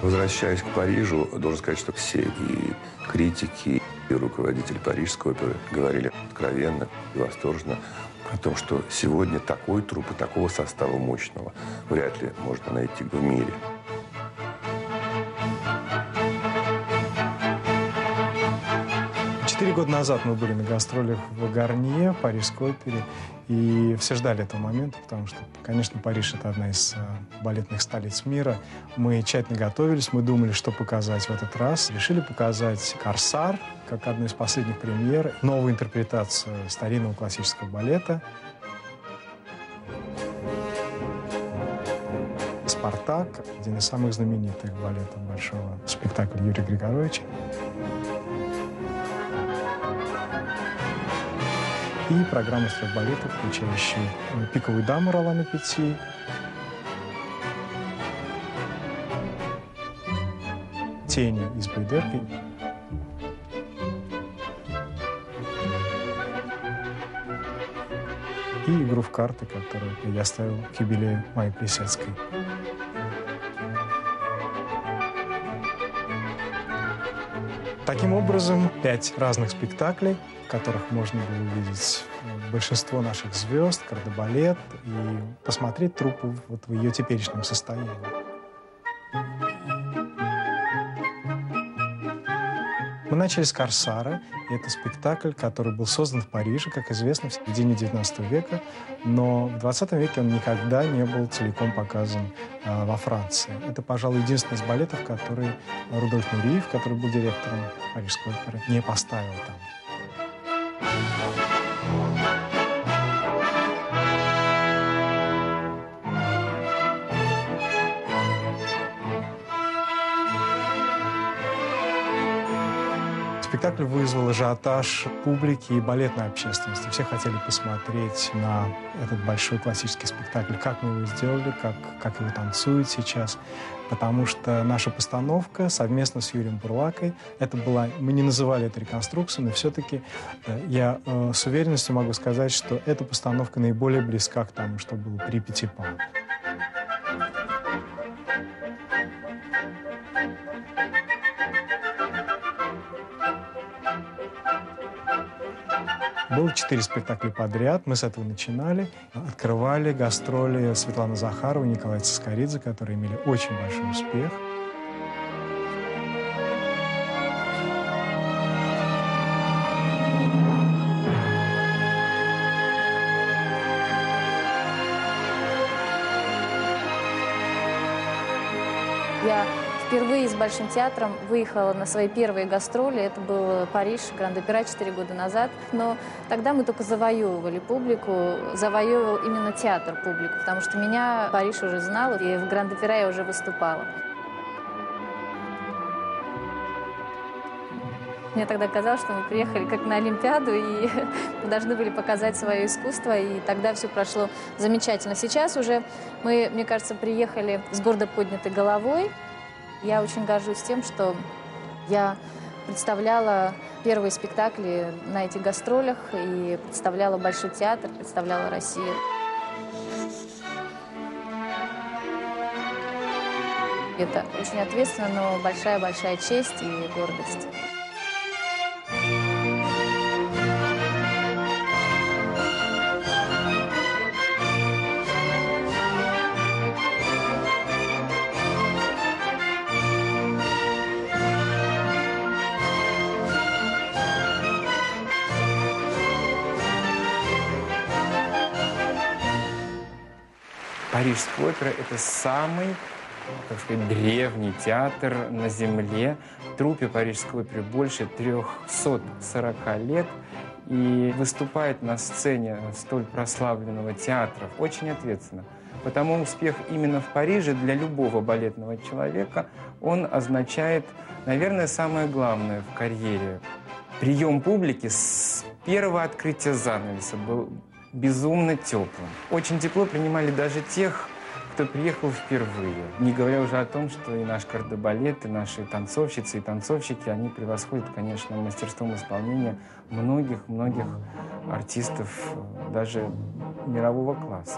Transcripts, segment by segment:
Возвращаясь к Парижу, должен сказать, что все и критики, и руководители Парижской оперы говорили откровенно и восторженно о том, что сегодня такой труппы, такого состава мощного вряд ли можно найти в мире. Четыре года назад мы были на гастролях в Гарнье, Парижской опере, и все ждали этого момента, потому что, конечно, Париж – это одна из балетных столиц мира. Мы тщательно готовились, мы думали, что показать в этот раз. Решили показать «Корсар», как одну из последних премьер, новую интерпретацию старинного классического балета. «Спартак» – один из самых знаменитых балетов большого спектакля Юрия Григоровича. И программа из 3 балетов, включающая «Пиковую даму» Ролана Петти, «Тени» из Бейдерки и игру в карты, которую я ставил к юбилею Майи Плисецкой. Таким образом, 5 разных спектаклей, в которых можно было увидеть большинство наших звезд, кардебалет, и посмотреть труппу вот в ее теперешнем состоянии. Мы начали с «Корсара». Это спектакль, который был создан в Париже, как известно, в середине XIX века, но в XX веке он никогда не был целиком показан во Франции. Это, пожалуй, единственный из балетов, который Рудольф Нуриев, который был директором Парижской оперы, не поставил там. Спектакль вызвал ажиотаж публики и балетной общественности. Все хотели посмотреть на этот большой классический спектакль, как мы его сделали, как его танцуют сейчас. Потому что наша постановка совместно с Юрием Бурлакой, это была, мы не называли это реконструкцией, но все-таки я с уверенностью могу сказать, что эта постановка наиболее близка к тому, что было при Петипа. Было 4 спектакля подряд. Мы с этого начинали. Открывали гастроли Светланы Захаровой, Николая Цискоридзе, которые имели очень большой успех. Я впервые с Большим театром выехала на свои первые гастроли. Это был Париж, Гранд-Опера 4 года назад. Но тогда мы только завоевывали публику, завоевывал именно театр публику, потому что меня Париж уже знал, и в Гранд-Опера я уже выступала. Мне тогда казалось, что мы приехали как на Олимпиаду, и мы должны были показать свое искусство, и тогда все прошло замечательно. Сейчас уже мы, мне кажется, приехали с гордо поднятой головой. Я очень горжусь тем, что я представляла первые спектакли на этих гастролях и представляла Большой театр, представляла Россию. Это очень ответственно, но большая-большая честь и гордость. Парижская опера – это самый, так сказать, древний театр на земле. Труппе Парижской оперы больше 340 лет. И выступает на сцене столь прославленного театра очень ответственно. Потому успех именно в Париже для любого балетного человека, он означает, наверное, самое главное в карьере. Прием публики с первого открытия занавеса был безумно теплым. Очень тепло принимали даже тех, кто приехал впервые. Не говоря уже о том, что и наш кардебалет, и наши танцовщицы и танцовщики, они превосходят, конечно, мастерством исполнения многих-многих артистов даже мирового класса.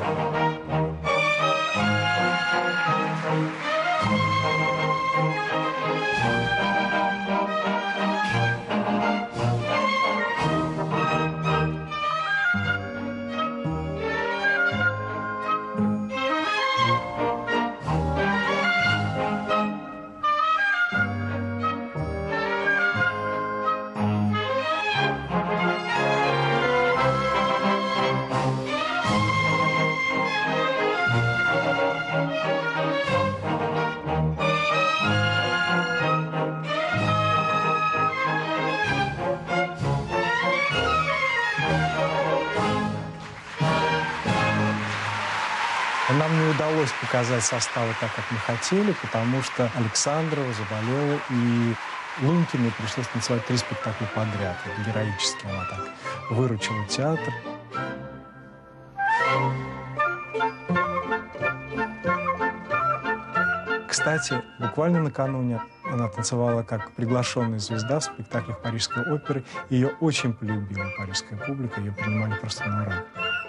Нам не удалось показать составы так, как мы хотели, потому что Александрова заболела, и Лунькиной пришлось танцевать 3 спектакля подряд. Это героически она так выручила театр. Кстати, буквально накануне она танцевала как приглашенная звезда в спектаклях Парижской оперы. Ее очень полюбила парижская публика, ее принимали просто на ура.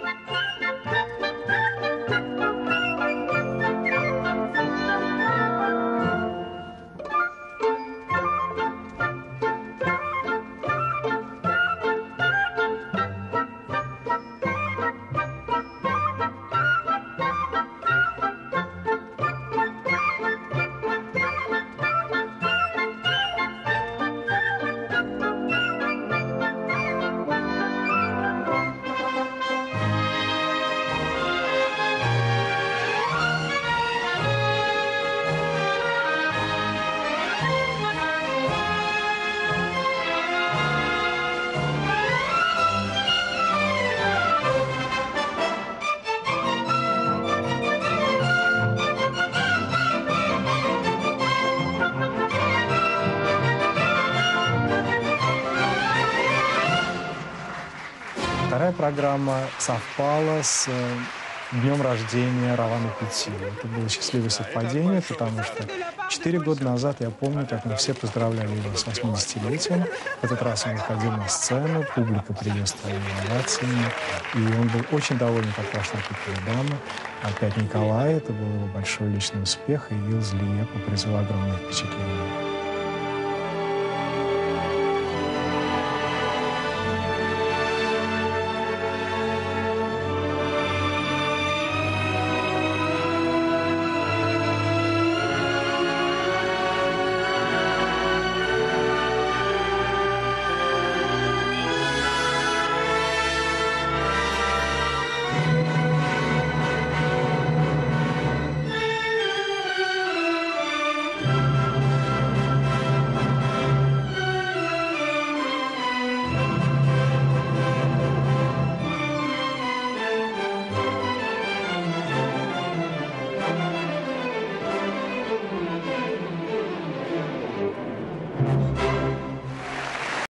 Вторая программа совпала с днем рождения Равана Петиля. Это было счастливое совпадение, потому что 4 года назад, я помню, как мы все поздравляли его с 80-летием. В этот раз он выходил на сцену, публика приветствовала его овациями, и он был очень доволен, как прошла «Петля дама». Опять Николай, это был его большой личный успех, и Илз Лиепа произвела огромное впечатление.